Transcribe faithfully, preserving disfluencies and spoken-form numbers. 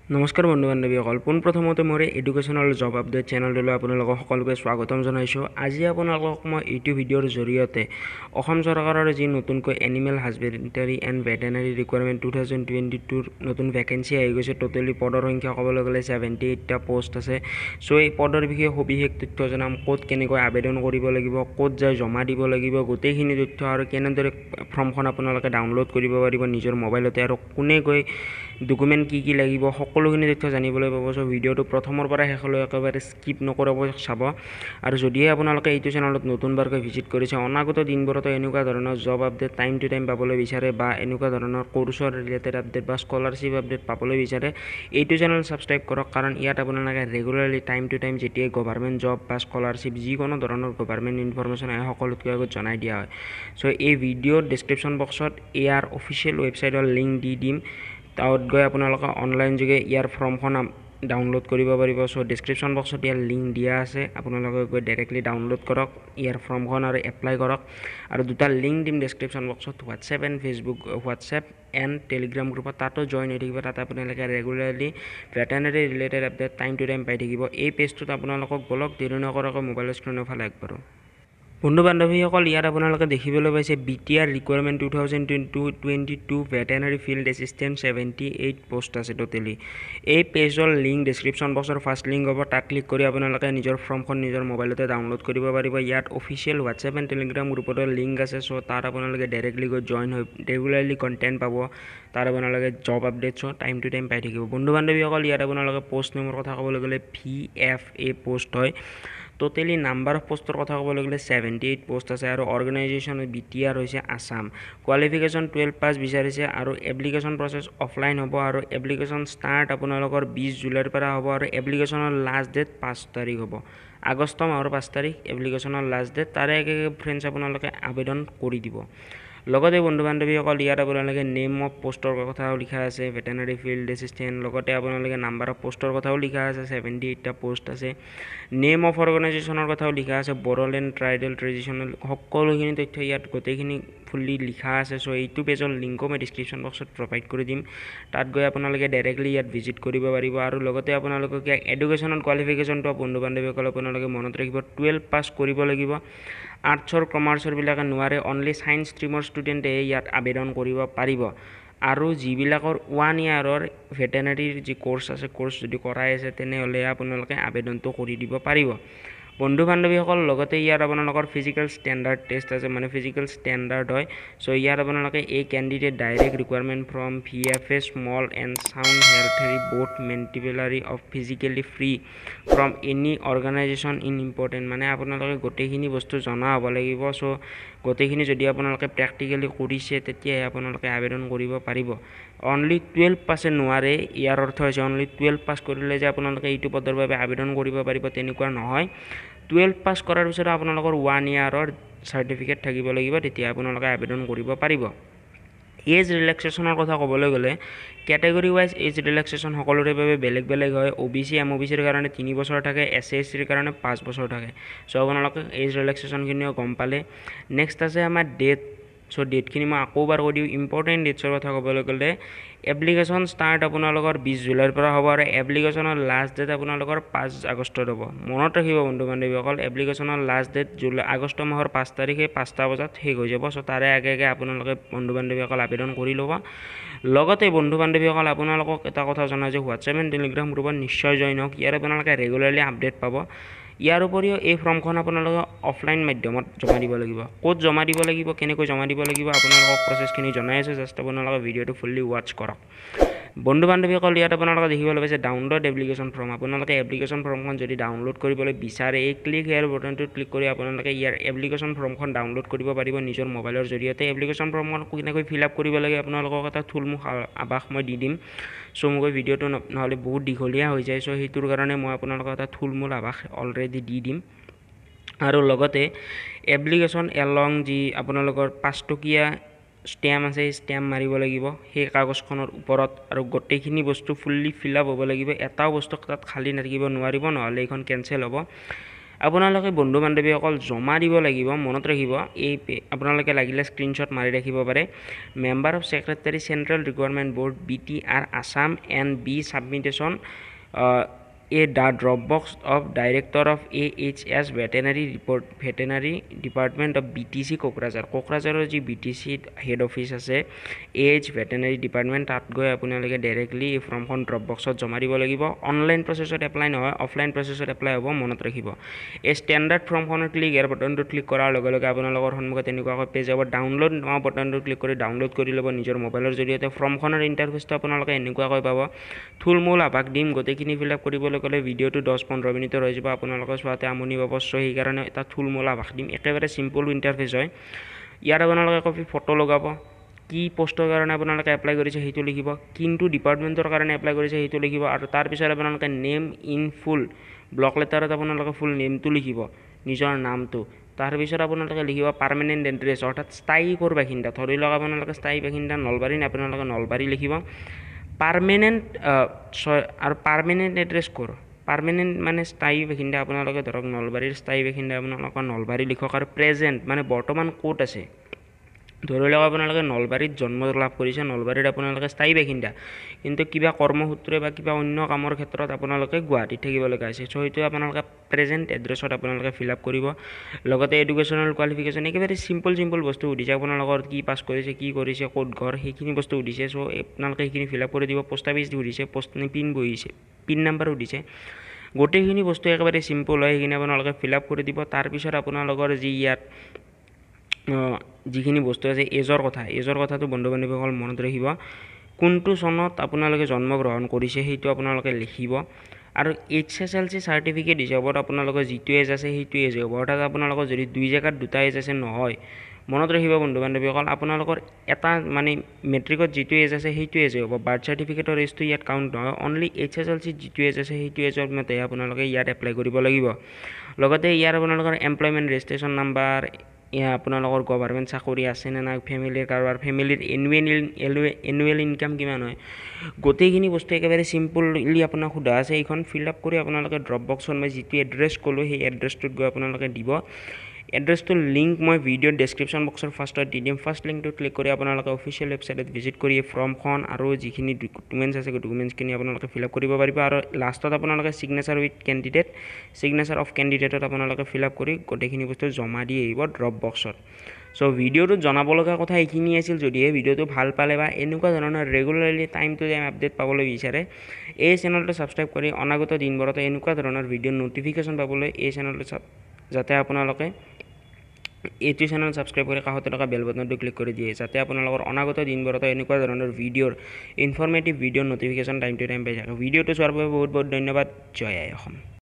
নমস্কাৰ বন্ধু বান্ধৱীসকল পোনপ্ৰথমতে মোৰ এডুকেশ্যনেল জব আপডেট চেনেলটোলৈ আপোনালোকক সকলোকে স্বাগতম জনাইছোঁ। আজি আপোনালোকক মই এইটো ভিডিঅ'ৰ জৰিয়তে অসম চৰকাৰৰ যি নতুনকৈ animal husbandry and veterinary recruitment two thousand twenty টুৰ নতুন ভেকেঞ্চি আহি গৈছে। টোটেলি পদৰ সংখ্যা ক'বলৈ গ'লে ছেভেণ্টি এইটটা পোষ্ট আছে। চ' এই পদৰ বিষয়ে সবিশেষ তথ্য জনাম, ক'ত কেনেকৈ আবেদন কৰিব লাগিব, ক'ত যাই জমা দিব লাগিব, গোটেইখিনি তথ্য আৰু কেনেদৰে ফৰ্মখন আপোনালোকে ডাউনলোড কৰিব পাৰিব নিজৰ মোবাইলতে আৰু কোনে গৈ ডকুমেণ্ট কি কি লাগিব সকলোখিনি তথ্য জানিবলৈ পাব। চ' ভিডিঅ'টো প্ৰথমৰ পৰা শেষলৈ একেবাৰে স্কিপ নকৰাব চাব। আৰু যদিহে আপোনালোকে এইটো চেনেলত নতুনবাৰকৈ ভিজিট কৰিছে, অনাগত দিনবোৰতো এনেকুৱা ধৰণৰ job update time to time পাবলৈ বিচাৰে বা এনেকুৱা ধৰণৰ কোৰ্চৰ ৰিলেটেড আপডেট বা স্কলাৰশ্বিপ আপডেট পাবলৈ বিচাৰে, এইটো চেনেল ছাবস্ক্ৰাইব কৰক। কাৰণ ইয়াত আপোনালোকে ৰেগুলাৰলি টাইম টু টাইম যেতিয়াই গভাৰ্ণমেণ্ট জব বা স্কলাৰশ্বিপ যিকোনো ধৰণৰ গভাৰ্ণমেণ্ট ইনফৰমেশ্যন আহে সকলোতকৈ আগত জনাই দিয়া হয়। চ' এই ভিডিঅ'ৰ ডেছক্ৰিপশ্যন বক্সত ইয়াৰ অফিচিয়েল ৱেবছাইটৰ লিংক দি দিম। তাত গৈ আপোনালোকে অনলাইন যোগে ইয়াৰ ফৰ্মখন ডাউনলোড কৰিব পাৰিব। চ' ডেছক্ৰিপশ্যন বক্সত ইয়াৰ লিংক দিয়া আছে, আপোনালোকে গৈ ডাইৰেক্টলি ডাউনলোড কৰক ইয়াৰ ফৰ্মখন আৰু এপ্লাই কৰক। আৰু দুটা লিংক দিম ডেছক্ৰিপশ্যন বক্সত, WhatsApp and Facebook WhatsApp and Telegram গ্ৰুপত, তাতো জইন হৈ থাকিব। তাত আপোনালোকে regularly veterinary related update time to time পাই থাকিব। এই পেজটোত আপোনালোকক বলক দেৰি নকৰাকৈ মোবাইলৰ স্ক্ৰীনৰ ফালে আগবাঢ়ো। বন্ধু বান্ধৱীসকল, ইয়াত আপোনালোকে দেখিবলৈ পাইছে B T R recruitment two thousand twenty two veterinary field assistant seventy eight post আছে টোটেলি। এই পেজৰ লিংক ডেছক্ৰিপশ্যন বক্সৰ ফাৰ্ষ্ট লিংক হ'ব, তাত ক্লিক কৰি আপোনালোকে নিজৰ ফৰ্মখন নিজৰ মোবাইলতে ডাউনলোড কৰিব পাৰিব। ইয়াত অফিচিয়েল হোৱাটছএপ এণ্ড টেলিগ্ৰাম গ্ৰুপতো লিংক আছে। চ' তাত আপোনালোকে ডাইৰেক্টলি গৈ জইন হৈ ৰেগুলাৰলি কণ্টেণ্ট পাব। তাত আপোনালোকে জব আপডেটছো টাইম টু টাইম পাই থাকিব। বন্ধু বান্ধৱীসকল, ইয়াত আপোনালোকে পোষ্ট নেমৰ কথা ক'বলৈ গ'লে ভি এফ এ পোষ্ট হয়। টোটেলি নাম্বাৰ অফ পোষ্টৰ কথা ক'বলৈ গ'লে ছেভেণ্টি এইট পোষ্ট আছে। আৰু অৰ্গেনাইজেশ্যন বি টি আৰ হৈছে আছাম। কোৱালিফিকেশ্যন টুৱেল্ভ পাছ বিচাৰিছে আৰু এপ্লিকেশ্যন প্ৰচেছ অফলাইন হ'ব। আৰু এপ্লিকেশ্যন ষ্টাৰ্ট আপোনালোকৰ বিছ জুলাইৰ পৰা হ'ব। আৰু এপ্লিকেশ্যনৰ লাষ্ট ডেট পাঁচ তাৰিখ হ'ব, আগষ্ট মাহৰ পাঁচ তাৰিখ এপ্লিকেশ্যনৰ লাষ্ট ডেট। তাৰে একে ফ্ৰেণ্ডছ আপোনালোকে আবেদন কৰি দিব। লগতে বন্ধু বান্ধৱীসকল, ইয়াত আপোনালোকে নেম অফ পোষ্টৰ কথাও লিখা আছে, ভেটেনাৰী ফিল্ড এছিষ্টেণ্ট। লগতে আপোনালোকে নাম্বাৰ অফ পোষ্টৰ কথাও লিখা আছে, ছেভেণ্টি এইটটা পোষ্ট আছে। নেম অফ অৰ্গেনাইজেশ্যনৰ কথাও লিখা আছে, বড়োলেণ্ড ট্ৰাইবেল ট্ৰেডিশ্যনেল, সকলোখিনি তথ্য ইয়াত গোটেইখিনি ফুল্লি লিখা আছে। চ' এইটো পেজৰ লিংকো মই ডিছক্ৰিপশ্যন বক্সত প্ৰভাইড কৰি দিম। তাত গৈ আপোনালোকে ডাইৰেক্টলি ইয়াত ভিজিট কৰিব পাৰিব। আৰু লগতে আপোনালোকক এডুকেশ্যনৰ কোৱালিফিকেশ্যনটো বন্ধু বান্ধৱীসকল আপোনালোকে মনত ৰাখিব, টুৱেল্ভ পাছ কৰিব লাগিব। আৰ্টছৰ কমাৰ্চৰবিলাকে নোৱাৰে, অনলি ছায়েন্স ষ্ট্ৰীমৰ ষ্টুডেণ্টেহে ইয়াত আবেদন কৰিব পাৰিব। আৰু যিবিলাকৰ ওৱান ইয়াৰৰ ভেটেনাৰীৰ যি কোৰ্চ আছে, কোৰ্চ যদি কৰাই আছে তেনেহ'লে আপোনালোকে আবেদনটো কৰি দিব পাৰিব। বন্ধু বান্ধৱীসকল, লগতে ইয়াত আপোনালোকৰ ফিজিকেল ষ্টেণ্ডাৰ্ড টেষ্ট আছে, মানে ফিজিকেল ষ্টেণ্ডাৰ্ড হয়। চ' ইয়াত আপোনালোকে এই candidate direct recruitment from V F A small and sound healthier both mentally of physically free from any organization in important, মানে আপোনালোকে গোটেইখিনি বস্তু জনা হ'ব লাগিব। চ' গোটেইখিনি যদি আপোনালোকে প্ৰেক্টিকেলি কৰিছে তেতিয়াহে আপোনালোকে আবেদন কৰিব পাৰিব। অনলি টুৱেল্ভ পাছে নোৱাৰে, ইয়াৰ অৰ্থ হৈছে অনলি টুৱেল্ভ পাছ কৰিলে যে আপোনালোকে এইটো পদৰ বাবে আবেদন কৰিব পাৰিব তেনেকুৱা নহয়। টুৱেল্ভ পাছ কৰাৰ পিছত আপোনালোকৰ ওৱান ইয়াৰৰ চাৰ্টিফিকেট থাকিব লাগিব, তেতিয়া আপোনালোকে আবেদন কৰিব পাৰিব। এজ ৰিলেক্সেশ্যনৰ কথা ক'বলৈ গ'লে কেটেগৰী ৱাইজ এজ ৰিলেক্সেশ্যন সকলোৰে বাবে বেলেগ বেলেগ হয়। O' B C M O' B চিৰ কাৰণে তিনি বছৰ থাকে, এছ চি এছ চিৰ কাৰণে পাঁচ বছৰ থাকে। চ' আপোনালোকে এজ ৰিলেক্সেশ্যনখিনিও গম পালে। নেক্সট আছে আমাৰ ডেট। চ' ডেটখিনি মই আকৌ এবাৰ কৈ দিওঁ, ইম্পৰ্টেণ্ট ডেটছৰ কথা ক'বলৈ গ'লে এপ্লিকেশ্যন ষ্টাৰ্ট আপোনালোকৰ বিছ জুলাইৰ পৰা হ'ব। আৰু এপ্লিকেশ্যনৰ লাষ্ট ডেট আপোনালোকৰ পাঁচ আগষ্টত হ'ব। মনত ৰাখিব বন্ধু বান্ধৱীসকল, এপ্লিকেশ্যনৰ লাষ্ট ডেট জুলাই আগষ্ট মাহৰ পাঁচ তাৰিখে পাঁচটা বজাত শেষ হৈ যাব। চ' তাৰে আগে আগে আপোনালোকে বন্ধু বান্ধৱীসকল আবেদন কৰি ল'ব। লগতে বন্ধু বান্ধৱীসকল, আপোনালোকক এটা কথা জনাওঁ যে হোৱাটছএপ এণ্ড টেলিগ্ৰাম গ্ৰুপত নিশ্চয় জইন হওক, ইয়াত আপোনালোকে ৰেগুলাৰলি আপডেট পাব। ইয়াৰ উপৰিও এই ফৰ্মখন আপোনালোকে অফলাইন মাধ্যমত জমা দিব লাগিব। ক'ত জমা দিব লাগিব, কেনেকৈ জমা দিব লাগিব আপোনালোকক প্ৰচেছখিনি জনাই আছে, জাষ্ট আপোনালোকে ভিডিঅ'টো ফুল্লি ৱাটচ কৰক। বন্ধু বান্ধৱীসকল, ইয়াত আপোনালোকে দেখিবলৈ পাইছে ডাউনলোড এপ্লিকেশ্যন ফৰ্ম। আপোনালোকে এপ্লিকেশ্যন ফৰ্মখন যদি ডাউনলোড কৰিবলৈ বিচাৰে, এই ক্লিক হেয়াৰ বটনটোত ক্লিক কৰি আপোনালোকে ইয়াৰ এপ্লিকেশ্যন ফৰ্মখন ডাউনলোড কৰিব পাৰিব নিজৰ মোবাইলৰ জৰিয়তে। এপ্লিকেশ্যন ফৰ্মখন কেনেকৈ ফিল আপ কৰিব লাগে আপোনালোকক এটা থুলমূল আভাস মই দি দিম। চ' মই ভিডিঅ'টো নহ'লে বহুত দীঘলীয়া হৈ যায়, চ' সেইটোৰ কাৰণে মই আপোনালোকক এটা থুলমূল আভাস অলৰেডি দি দিম। আৰু লগতে এপ্লিকেশ্যন এলং যি আপোনালোকৰ পাঁচটকীয়া ষ্টেম্প আছে, সেই ষ্টেম্প মাৰিব লাগিব সেই কাগজখনৰ ওপৰত। আৰু গোটেইখিনি বস্তু ফুল্লি ফিল আপ হ'ব লাগিব, এটাও বস্তু তাত খালী নাথাকিব নোৱাৰিব, নহ'লে এইখন কেঞ্চেল হ'ব। আপোনালোকে বন্ধু বান্ধৱীসকল জমা দিব লাগিব মনত ৰাখিব এই আপোনালোকে লাগিলে স্ক্ৰীনশ্বট মাৰি ৰাখিব পাৰে member of secretary central recruitment board B T R Assam and B submission a the Dropbox of Director of A H S Veterinary Report Veterinary Department of B T C Kokrajhar কোকৰাঝাৰৰ যি B T C head office আছে A H Veterinary Department তাত গৈ আপোনালোকে directly এই ফৰ্মখন ড্ৰপবক্সত জমা দিব লাগিব অনলাইন প্ৰচেছত এপ্লাই নহয় অফলাইন প্ৰচেছত এপ্লাই হ'ব মনত ৰাখিব এই ষ্টেণ্ডাৰ্ড ফৰ্মখনৰ ক্লিক ইয়াৰ বাটনটো ক্লিক কৰাৰ লগে লগে আপোনালোকৰ সন্মুখত এনেকুৱাকৈ পেজ হ'ব ডাউনলোড নাও বাটনটো ক্লিক কৰি ডাউনলোড কৰি ল'ব নিজৰ মোবাইলৰ জৰিয়তে ফৰ্মখনৰ ইণ্টাৰফেচটো আপোনালোকে এনেকুৱাকৈ পাব থুলমূল আভাস দিম গোটেইখিনি ফিল আপ কৰিবলৈ ক'লে ভিডিঅ'টো দহ পোন্ধৰ মিনিটৰ হৈ যাব আপোনালোকে চোৱাতে আমনি পাব চ' সেইকাৰণে এটা থুলমূল আভাস দিম একেবাৰে চিম্পল ইণ্টাৰফেচ হয় ইয়াত আপোনালোকে কপি ফটো লগাব কি পোষ্টৰ কাৰণে আপোনালোকে এপ্লাই কৰিছে সেইটো লিখিব কিন্তু ডিপাৰ্টমেণ্টৰ কাৰণে এপ্লাই কৰিছে সেইটো লিখিব আৰু তাৰ পিছত আপোনালোকে নেম ইন ফুল ব্লক লেটাৰত আপোনালোকে ফুল নেমটো লিখিব নিজৰ নামটো তাৰ পিছত আপোনালোকে লিখিব পাৰ্মানেণ্ট এড্ৰেছ অৰ্থাৎ স্থায়ী ক'ৰ বাসিন্দা ধৰি লওক আপোনালোকে স্থায়ী বাসিন্দা নলবাৰী আপোনালোকে নলবাৰী লিখিব পাৰ্মানেণ্ট আৰু পাৰ্মানেণ্ট এড্ৰেছ ক'ৰ পাৰ্মানেণ্ট মানে স্থায়ী বাসিন্দা আপোনালোকে ধৰক নলবাৰীৰ স্থায়ী বাসিন্দা আপোনালোকৰ নলবাৰী লিখক আৰু প্ৰেজেণ্ট মানে বৰ্তমান ক'ত আছে ধৰি লওক আপোনালোকে নলবাৰীত জন্ম লাভ কৰিছে নলবাৰীত আপোনালোকে স্থায়ী বাসিন্দা কিন্তু কিবা কৰ্মসূত্ৰে বা কিবা অন্য কামৰ ক্ষেত্ৰত আপোনালোকে গুৱাহাটীত থাকিব লগা হৈছে চ' সেইটো আপোনালোকে প্ৰেজেণ্ট এড্ৰেছত আপোনালোকে ফিল আপ কৰিব লগতে এডুকেশ্যনেল কোৱালিফিকেশ্যন একেবাৰে চিম্পল চিম্পল বস্তু সুধিছে আপোনালোকৰ কি পাছ কৰিছে কি কৰিছে ক'ত ঘৰ সেইখিনি বস্তু সুধিছে চ' আপোনালোকে সেইখিনি ফিল আপ কৰি দিব পোষ্ট অফিচ সুধিছে পোষ্ট পিন বহিছে পিন নাম্বাৰ সুধিছে গোটেইখিনি বস্তু একেবাৰে চিম্পল হয় সেইখিনি আপোনালোকে ফিল আপ কৰি দিব তাৰপিছত আপোনালোকৰ যি ইয়াত যিখিনি বস্তু আছে এজৰ কথা এজৰ কথাটো বন্ধু বান্ধৱীসকল মনত ৰাখিব কোনটো চনত আপোনালোকে জন্মগ্ৰহণ কৰিছে সেইটো আপোনালোকে লিখিব আৰু H S L C certificate হিচাপত আপোনালোকৰ যিটো এজ আছে সেইটো এজ হ'ব অৰ্থাৎ আপোনালোকৰ যদি দুই জেগাত দুটা এজ আছে নহয় মনত ৰাখিব বন্ধু বান্ধৱীসকল আপোনালোকৰ এটা মানে মেট্ৰিকত যিটো এজ আছে সেইটো এজ হ'ব বাৰ্থ চাৰ্টিফিকেটৰ এজটো ইয়াত কাউণ্ট নহয় অনলি এইচ এছ এল চিত যিটো এজ আছে সেইটো এজৰ মতে আপোনালোকে ইয়াত এপ্লাই কৰিব লাগিব লগতে ইয়াৰ আপোনালোকৰ এমপ্লয়মেণ্ট ৰেজিষ্ট্ৰেশ্যন নাম্বাৰ ইয়া আপোনালোকৰ গভৰ্ণমেণ্ট চাকৰি আছে নে নাই ফেমিলিৰ কাৰোবাৰ ফেমিলিৰ এনুৱেল এনুৱেল ইনকাম কিমান হয় গোটেইখিনি বস্তু একেবাৰে চিম্পলি আপোনাক সোধা আছে এইখন ফিল আপ কৰি আপোনালোকে ড্ৰপ বক্সত মই যিটো এড্ৰেছ ক'লোঁ সেই এড্ৰেছটোত গৈ আপোনালোকে দিব এড্ৰেছটোৰ লিংক মই ভিডিঅ'ৰ ডেছক্ৰিপশ্যন বক্সৰ ফাৰ্ষ্টত দি দিম ফাৰ্ষ্ট লিংকটো ক্লিক কৰি আপোনালোকে অফিচিয়েল ৱেবছাইটত ভিজিট কৰি এই ফৰ্মখন আৰু যিখিনি ডকুমেণ্টছ আছে ডকুমেণ্টছখিনি আপোনালোকে ফিল আপ কৰিব পাৰিব আৰু লাষ্টত আপোনালোকে signature with candidate signature of কেণ্ডিডেটত আপোনালোকে ফিল আপ কৰি গোটেইখিনি বস্তু জমা দি আহিব ড্ৰপ বক্সত চ' ভিডিঅ'টোত জনাব লগা কথা এইখিনি আছিল যদিহে ভিডিঅ'টো ভাল পালে বা এনেকুৱা ধৰণৰ regularly time to time update পাবলৈ বিচাৰে এই চেনেলটো ছাবস্ক্ৰাইব কৰি অনাগত দিনবোৰত এনেকুৱা ধৰণৰ ভিডিঅ'ৰ ন'টিফিকেশ্যন পাবলৈ এই চেনেলটো যাতে আপোনালোকে এইটো চেনেল ছাবস্ক্ৰাইব কৰি কাষতে থকা বেল বাটনটো ক্লিক কৰি দিয়ে যাতে আপোনালোকৰ অনাগত দিনবোৰত এনেকুৱা ধৰণৰ ভিডিঅ'ৰ ইনফৰ্মেটিভ ভিডিঅ'ৰ ন'টিফিকেশ্যন টাইম টু টাইম পাই থাকে ভিডিঅ'টো চোৱাৰ বাবে বহুত বহুত ধন্যবাদ জয় আই অসম।